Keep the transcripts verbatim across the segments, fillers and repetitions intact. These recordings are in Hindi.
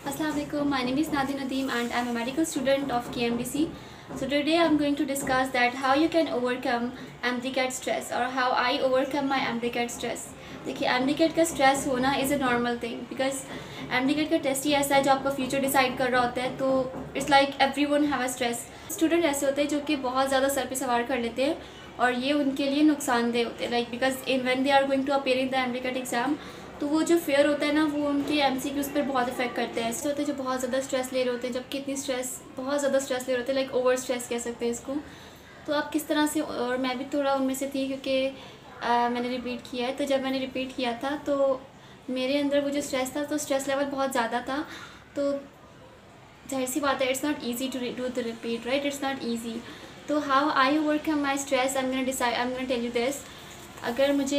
Assalamualaikum. My name is Nadi Nadeem and I'm a medical student of K M D C. So today I'm going to discuss that how you can overcome MCAT stress or how I overcome my MCAT stress. देखिए MCAT का स्ट्रेस होना is a normal thing because MCAT का टेस्ट ही ऐसा है जो आपका फ्यूचर डिसाइड कर रहा होता है, तो it's like every one have a stress. Student ऐसे होते हैं जो कि बहुत ज़्यादा सर पे सवार कर लेते हैं और ये उनके लिए नुकसानदेह होते हैं, like because in when they are going to appear in the MCAT exam, तो वो जो फेयर होता है ना वो उनके एमसीक्यूज़ पर बहुत इफेक्ट करते हैं. ऐसे होते हैं जो बहुत ज़्यादा स्ट्रेस ले रहे होते हैं, जब कितनी स्ट्रेस बहुत ज़्यादा स्ट्रेस ले रहे होते हैं, लाइक ओवर स्ट्रेस कह सकते हैं इसको. तो आप किस तरह से, और मैं भी थोड़ा उनमें से थी क्योंकि आ, मैंने रिपीट किया है. तो जब मैंने रिपीट किया था तो मेरे अंदर वो जो स्ट्रेस था, तो स्ट्रेस लेवल बहुत ज़्यादा था. तो जाहिर सी बात है, it's not easy to do the repeat, right? It's not easy. तो how I overcome my stress, I am gonna decide, I am gonna tell you this. अगर मुझे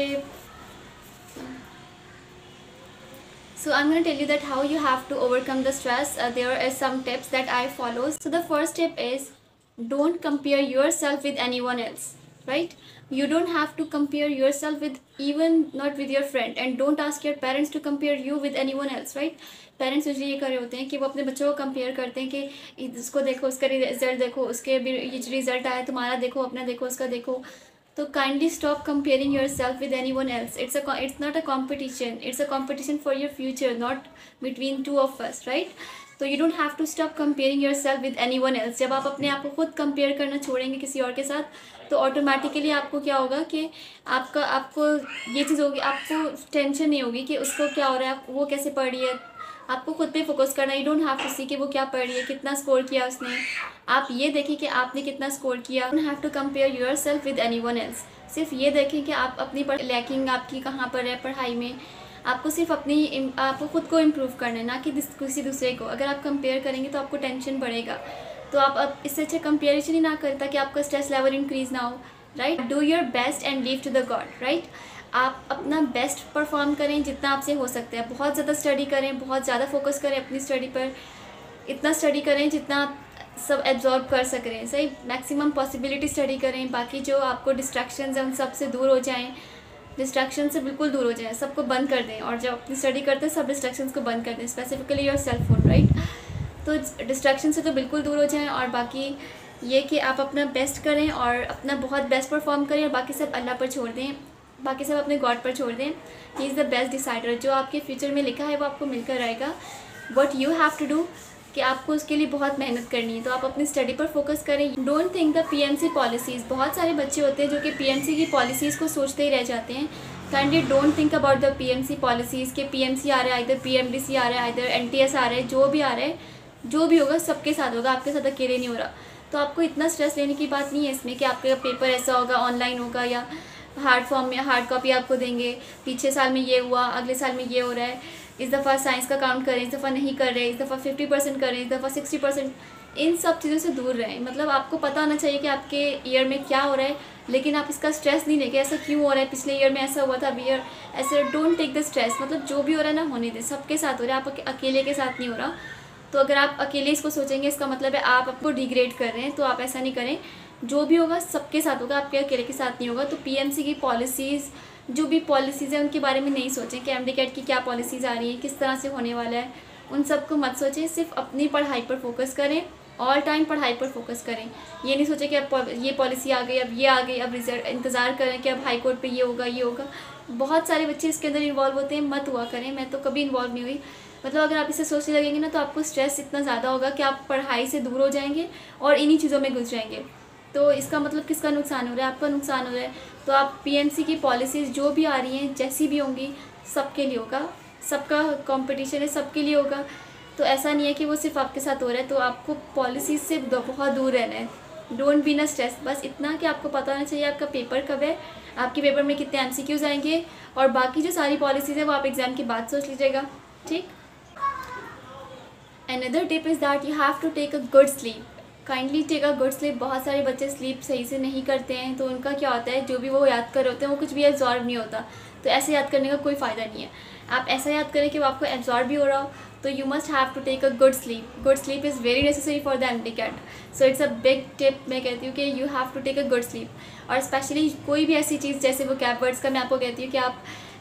So I'm going to tell you that how you have to overcome the stress. Uh, there are some tips that I follow. So the first tip is don't compare yourself with anyone else, right? You don't have to compare yourself with, even not with your friend, and don't ask your parents to compare you with anyone else, right? Parents usually ये कर रहे होते हैं कि वो अपने बच्चों को कंपेयर करते हैं कि इसको देखो, उसका रिजल्ट देखो, उसके भी ये रिजल्ट आया, तुम्हारा देखो, अपना देखो, उसका देखो. तो kindly stop comparing yourself with anyone else. It's a it's not a competition, it's a competition for your future, not between two of us, right? तो you don't have to stop comparing yourself with anyone else. जब आप अपने आप को खुद कंपेयर करना छोड़ेंगे किसी और के साथ, तो ऑटोमेटिकली आपको क्या होगा कि आपका आपको ये चीज़ होगी, आपको टेंशन नहीं होगी कि उसको क्या हो रहा है, वो कैसे पढ़ रही है. आपको खुद पे फोकस करना. You don't have to see कि वो क्या पढ़ रही है, कितना स्कोर किया उसने. आप ये देखें कि आपने कितना स्कोर किया. Don't have to compare yourself with anyone else. सिर्फ ये देखें कि आप अपनी लैकिंग आपकी कहाँ पर है पढ़ाई में. आपको सिर्फ अपनी आपको खुद को इम्प्रूव करना है, ना कि किसी दूसरे को. अगर आप कंपेयर करेंगे तो आपको टेंशन बढ़ेगा. तो आप अब इससे अच्छा कंपेरिजन ही ना करें ताकि आपका स्ट्रेस लेवल इंक्रीज़ ना हो, right? Do your best and leave to the God, right? आप अपना बेस्ट परफॉर्म करें जितना आपसे हो सकता है. बहुत ज़्यादा स्टडी करें, बहुत ज़्यादा फोकस करें अपनी स्टडी पर. इतना स्टडी करें जितना आप सब एब्जॉर्ब कर सक रहे हैं, सही. मैक्सिमम पॉसिबिलिटी स्टडी करें. बाकी जो आपको डिस्ट्रैक्शंस हैं उन सब से दूर हो जाएं. डिस्ट्रैक्शन से बिल्कुल दूर हो जाएं, सबको बंद कर दें. और जब अपनी स्टडी करते हैं सब डिस्ट्रैक्शंस को बंद कर दें, specifically your cell phone, right? तो डिस्ट्रैक्शन से तो बिल्कुल दूर हो जाएं. और बाकी ये कि आप अपना बेस्ट करें और अपना बहुत बेस्ट परफॉर्म करें, और बाकी सब अल्लाह पर छोड़ दें, बाकी सब अपने गॉड पर छोड़ दें. He is the best decider. जो आपके फ्यूचर में लिखा है वो आपको मिलकर आएगा. What you have to do कि आपको उसके लिए बहुत मेहनत करनी है. तो आप अपनी स्टडी पर फोकस करें. Don't think the PMC policies. बहुत सारे बच्चे होते हैं जो कि पीएमसी की पॉलिसीज़ को सोचते ही रह जाते हैं. Kindly don't think about the PMC policies के पीएमसी आ रहा है, इधर पीएमडीसी आ रहा है, इधर एनटीएस आ रहा है. जो भी आ रहा है, जो भी होगा सबके साथ होगा, आपके साथ अकेले नहीं हो रहा. तो आपको इतना स्ट्रेस लेने की बात नहीं है इसमें कि आपका पेपर ऐसा होगा, ऑनलाइन होगा या हार्ड फॉर्म में हार्ड कॉपी आपको देंगे. पिछले साल में ये हुआ, अगले साल में ये हो रहा है. इस दफ़ा साइंस का काउंट करें, इस दफ़ा नहीं कर रहे, इस दफ़ा फिफ्टी परसेंट करें, इस दफ़ा सिक्सटी परसेंट. इन सब चीज़ों से दूर रहें. मतलब आपको पता होना चाहिए कि आपके ईयर में क्या हो रहा है, लेकिन आप इसका स्ट्रेस नहीं लेके ऐसा क्यों हो रहा है, पिछले ईयर में ऐसा हुआ था, अभी ईयर ऐसे. Don't take the stress. मतलब जो भी हो रहा है ना होने दें, सबके साथ हो रहा है, आप अकेले के साथ नहीं हो रहा. तो अगर आप अकेले इसको सोचेंगे इसका मतलब है आप आपको डिग्रेड कर रहे हैं, तो आप ऐसा नहीं करें. जो भी होगा सबके साथ होगा, आपके अकेले के साथ नहीं होगा. तो पीएमसी की पॉलिसीज़, जो भी पॉलिसीज़ हैं उनके बारे में नहीं सोचें कि एमडीकैट की क्या पॉलिसीज़ आ रही हैं, किस तरह से होने वाला है. उन सबको मत सोचें. सिर्फ अपनी पढ़ाई पर फोकस करें. ऑल टाइम पढ़ाई पर फोकस करें. ये नहीं सोचें कि अब ये पॉलिसी आ गई, अब ये आ गई, अब रिजल्ट इंतज़ार करें कि अब हाई कोर्ट पे ये होगा, ये होगा. बहुत सारे बच्चे इसके अंदर इन्वॉल्व होते हैं. मत हुआ करें. मैं तो कभी इन्वॉल्व नहीं हुई. मतलब अगर आप इसे सोचने लगेंगे ना, तो आपको स्ट्रेस इतना ज़्यादा होगा कि आप पढ़ाई से दूर हो जाएंगे और इन्हीं चीज़ों में घुस जाएंगे. तो इसका मतलब किसका नुकसान हो रहा है? आपका नुकसान हो रहा है. तो आप पीएमसी की पॉलिसीज़ जो भी आ रही हैं, जैसी भी होंगी, सबके लिए होगा. सबका कंपटीशन है, सबके लिए होगा. तो ऐसा नहीं है कि वो सिर्फ आपके साथ हो रहा है. तो आपको पॉलिसीज़ से बहुत दूर रहना है. Don't be in stress. बस इतना कि आपको पता होना चाहिए आपका पेपर कब है, आपके पेपर में कितने एमसीक्यूज़ आएंगे, और बाकी जो सारी पॉलिसीज़ है वो आप एग्ज़ाम के बाद सोच लीजिएगा, ठीक? Another tip is that you have to take a good sleep. Kindly take a good sleep. बहुत सारे बच्चे स्लीप सही से नहीं करते हैं, तो उनका क्या होता है, जो भी वो याद कर रहे होते हैं वो कुछ भी एब्जॉर्ब नहीं होता. तो ऐसे याद करने का कोई फ़ायदा नहीं है. आप ऐसा याद करें कि वो आपको एब्जॉर्ब भी हो रहा हो. तो you must have to take a good sleep. Good sleep is very necessary for the MDCAT. So it's a big tip. मैं कहती हूँ कि you have to take a good sleep. और स्पेशली कोई भी ऐसी चीज़, जैसे वो कैप वर्ड्स का मैं आपको कहती हूँ कि आप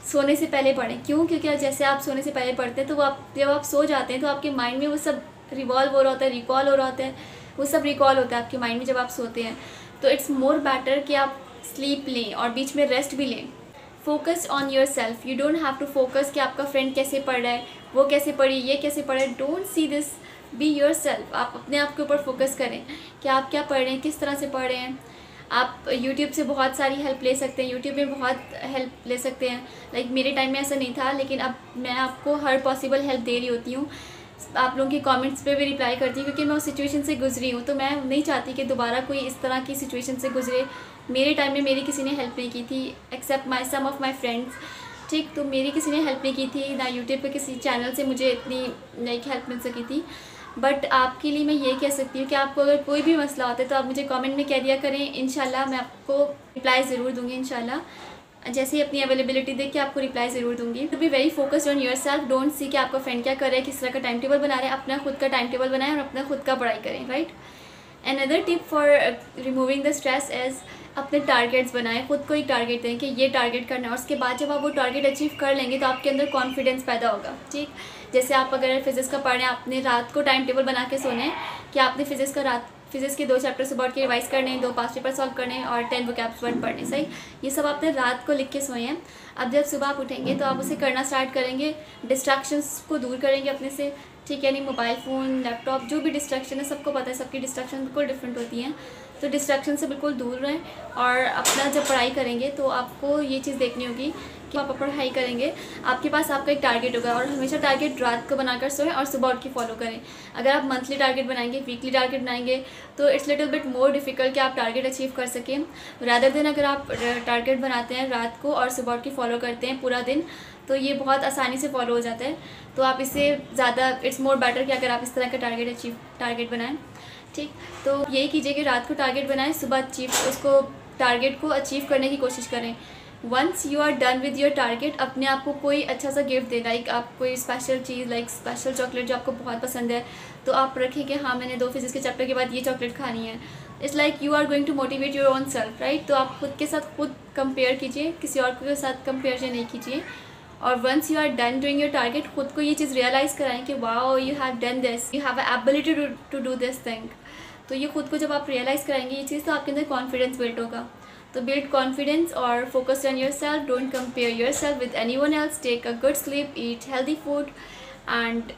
सोने से पहले पढ़ें। क्यों? क्योंकि जैसे आप सोने से पहले पढ़ते हैं तो वो आप जब आप सो जाते हैं तो आपके माइंड में वो सब रिवॉल्व हो रहा होता है, रिकॉल हो रहा होता है, वो सब रिकॉल होता है आपके माइंड में जब आप सोते हैं। तो इट्स मोर बेटर कि आप स्लीप लें और बीच में रेस्ट भी लें। Focus on yourself, you don't have to focus कि आपका फ्रेंड कैसे पढ़ रहा है, वो कैसे पढ़ी, ये कैसे पढ़ा है। Don't see this, be yourself. आप अपने आप के ऊपर फोकस करें कि आप क्या पढ़ रहे हैं, किस तरह से पढ़ रहे हैं। आप यूट्यूब से बहुत सारी हेल्प ले सकते हैं, यूट्यूब में बहुत हेल्प ले सकते हैं। लाइक मेरे टाइम में ऐसा नहीं था, लेकिन अब मैं आपको हर पॉसिबल हेल्प दे रही होती हूँ। आप लोगों के कमेंट्स पे भी रिप्लाई करती हूँ क्योंकि मैं उस सिचुएशन से गुजरी हूँ। तो मैं नहीं चाहती कि दोबारा कोई इस तरह की सिचुएशन से गुजरे। मेरे टाइम में मेरी किसी ने हेल्प नहीं की थी except my some of my friends. ठीक, तो मेरी किसी ने हेल्प नहीं की थी, ना यूट्यूब पे किसी चैनल से मुझे इतनी लाइक हेल्प मिल सकी थी। बट आपके लिए मैं ये कह सकती हूँ कि आपको अगर कोई भी मसला होता है तो आप मुझे कमेंट में कह दिया करें। इंशाल्लाह मैं आपको रिप्लाई ज़रूर दूँगी। इंशाल्लाह जैसे ही अपनी अवेलेबिलिटी देख के आपको रिप्लाई ज़रूर दूँगी। तो be very focused on yourself, don't see कि आपका फ्रेंड क्या कर रहा है, किस तरह का टाइम टेबल बना रहे हैं। अपना खुद का टाइम टेबल बनाएं और अपना खुद का पढ़ाई करें, right. Another tip for removing the stress is अपने टारगेट्स बनाएं। खुद को एक टारगेट दें कि ये टारगेट करना है, और उसके बाद जब आप वो टारगेट अचीव कर लेंगे तो आपके अंदर कॉन्फिडेंस पैदा होगा। ठीक, जैसे आप अगर फिज़िक्स का पढ़ रहे हैं, आपने रात को टाइम टेबल बना के सोना है कि आपने फिज़िक्स का रात फिज़िक्स के दो चैप्टर सुबह के रिवाइज करने हैं, दो पास पेपर सॉल्व करने हैं और टेन वोकैब्स वर्ड पढ़ने। सही, ये सब आपने रात को लिख के सोए हैं। अब जब सुबह आप उठेंगे तो आप उसे करना स्टार्ट करेंगे, डिस्ट्रैक्शंस को दूर करेंगे अपने से। ठीक है, यानी मोबाइल फ़ोन, लैपटॉप, जो भी डिस्ट्रैक्शन है, सबको पता है सबकी डिस्ट्रैक्शन बिल्कुल डिफरेंट होती हैं। तो डिस्ट्रैक्शन से बिल्कुल दूर रहें और अपना जब पढ़ाई करेंगे तो आपको ये चीज़ देखनी होगी कि आप पढ़ाई करेंगे, आपके पास आपका एक टारगेट होगा। और हमेशा टारगेट रात को बनाकर सोएं और सुबह उठ के फॉलो करें। अगर आप मंथली टारगेट बनाएंगे, वीकली टारगेट बनाएंगे तो it's little bit more difficult कि आप टारगेट अचीव कर सकें। रादर देन अगर आप टारगेट बनाते हैं रात को और सुबह उठ के फॉलो करते हैं पूरा दिन, तो ये बहुत आसानी से फॉलो हो जाता है। तो आप इसे ज़्यादा इट्स मोर बेटर कि अगर आप इस तरह का टारगेट अचीव टारगेट बनाएं। ठीक, तो यही कीजिए कि रात को टारगेट बनाएं, सुबह अचीव उसको टारगेट को अचीव करने की कोशिश करें। Once you are done with your target, अपने आप को कोई अच्छा सा गिफ्ट दें। लाइक आप कोई स्पेशल चीज़, लाइक स्पेशल चॉकलेट जो आपको बहुत पसंद है, तो आप रखें कि हाँ मैंने दो फिजिक्स के चैप्टर के बाद ये चॉकलेट खानी है। It's like you are going to motivate your own self, right. तो आप खुद के साथ खुद कंपेयर कीजिए, किसी और के साथ कंपेयर नहीं कीजिए। और once you are done doing your target, खुद को ये चीज़ रियलाइज़ कराएं कि wow you have done this, you have a ability to do this thing. तो ये खुद को जब आप रियलाइज़ कराएंगे ये चीज़, तो आपके अंदर कॉन्फिडेंस बिल्ड होगा। तो build confidence or focus on yourself. Don't compare yourself with anyone else. Take a good sleep, eat healthy food, and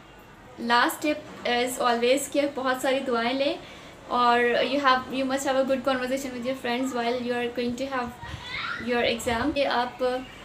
last tip is always कि बहुत सारी दुआएं लें और you have you must have a good conversation with your friends while you are going to have your exam. कि आप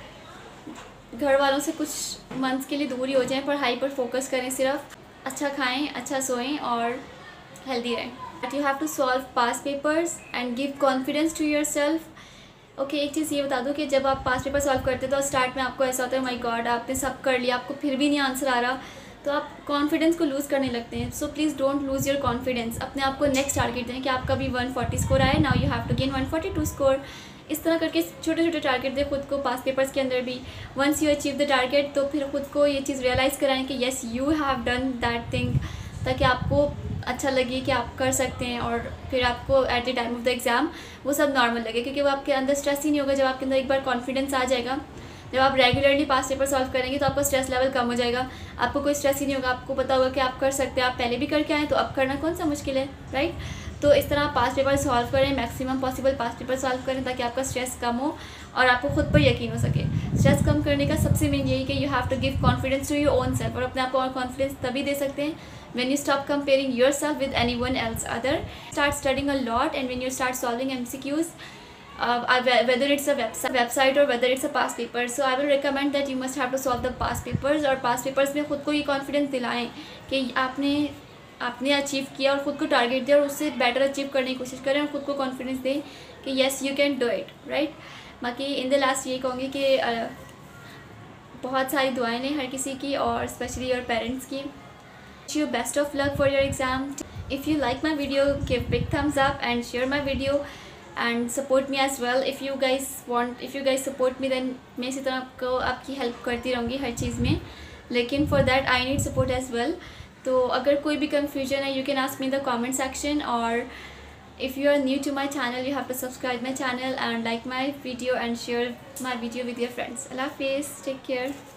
घर वालों से कुछ मंथ्स के लिए दूर ही हो जाएं, पढ़ाई पर फोकस करें, सिर्फ अच्छा खाएं, अच्छा सोएं और हेल्दी रहें। That you have to solve past papers and give confidence to yourself. Okay okay, एक चीज़ ये बता दूँ कि जब आप पास्ट पेपर सॉल्व करते हो तो स्टार्ट में आपको ऐसा होता है माय गॉड आपने सब कर लिया, आपको फिर भी नहीं आंसर आ रहा, तो आप कॉन्फिडेंस को लूज़ करने लगते हैं। So please don't lose your confidence. अपने आप को नेक्स्ट टारगेट दें कि आपका भी वन फोर्टी स्कोर आए, now you have to gain one forty two score. इस तरह करके छोटे छोटे टारगेट दें खुद को पास पेपर्स के अंदर भी। Once you achieve the target तो फिर खुद को ये चीज़ रियलाइज़ कराएं कि yes you have done that thing, ताकि आपको अच्छा लगे कि आप कर सकते हैं और फिर आपको at the time of the exam वो सब नॉर्मल लगे, क्योंकि वो आपके अंदर स्ट्रेस ही नहीं होगा। जब आपके अंदर एक बार कॉन्फिडेंस आ जाएगा, जब आप रेगुलरली पास पेपर सॉल्व करेंगे तो आपका स्ट्रेस लेवल कम हो जाएगा, आपको कोई स्ट्रेस ही नहीं होगा। आपको पता होगा कि आप कर सकते हैं, आप पहले भी करके आए तो अब करना कौन सा मुश्किल है, राइट। तो इस तरह पास पेपर सॉल्व करें, maximum possible past paper solve करें ताकि आपका स्ट्रेस कम हो और आपको खुद पर यकीन हो सके। स्ट्रेस कम करने का सबसे मेन यही कि you have to give confidence to your own self, और अपने आप को और कॉन्फिडेंस तभी दे सकते हैं when you stop comparing yourself with anyone else other. Start studying a lot, and when you start solving M C Qs, uh, whether it's a website website or whether it's a past paper, so I will recommend that you must have to solve the past papers. और past papers में खुद को ये कॉन्फिडेंस दिलाएं कि आपने आपने अचीव किया और ख़ुद को टारगेट दिया और उससे बेटर अचीव करने की कोशिश करें और ख़ुद को कॉन्फिडेंस दें कि yes you can do it, right. बाकी इन द लास्ट ये कहूँगी कि uh, बहुत सारी दुआएं लें हर किसी की और स्पेशली योर पेरेंट्स की। Wish you best of luck for your exam. If you like my video, give big thumbs up and share my video and support me as well. If you guys want, if you guys support me, then मैं इसी तरह आपको आपकी हेल्प करती रहूँगी हर चीज़ में, लेकिन for that I need support as well. तो अगर कोई भी confusion है, you can ask me in the comment section, और If you are new to my channel, you have to subscribe my channel and like my video and share my video with your friends. Allah Hafiz, take care.